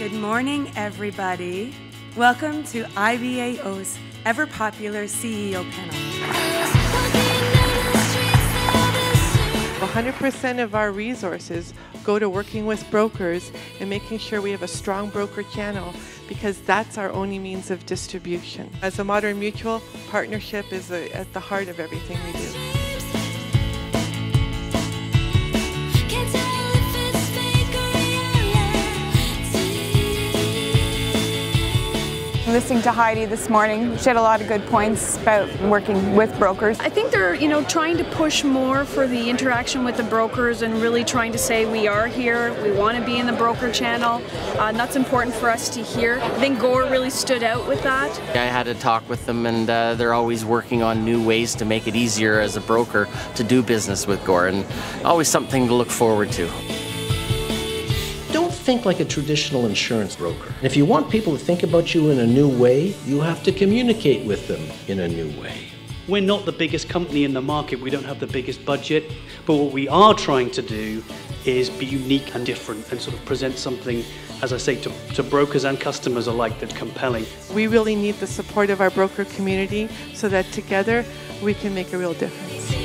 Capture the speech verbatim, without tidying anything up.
Good morning, everybody. Welcome to I B A O's ever-popular C E O panel. one hundred percent of our resources go to working with brokers and making sure we have a strong broker channel, because that's our only means of distribution. As a modern mutual, partnership is a, at the heart of everything we do. Listening to Heidi this morning, she had a lot of good points about working with brokers. I think they're, you know, trying to push more for the interaction with the brokers and really trying to say we are here, we want to be in the broker channel, uh, and that's important for us to hear. I think Gore really stood out with that. I had a talk with them, and uh, they're always working on new ways to make it easier as a broker to do business with Gore, and always something to look forward to. Don't think like a traditional insurance broker. If you want people to think about you in a new way, you have to communicate with them in a new way. We're not the biggest company in the market, we don't have the biggest budget, but what we are trying to do is be unique and different and sort of present something, as I say, to, to brokers and customers alike, that's compelling. We really need the support of our broker community so that together we can make a real difference.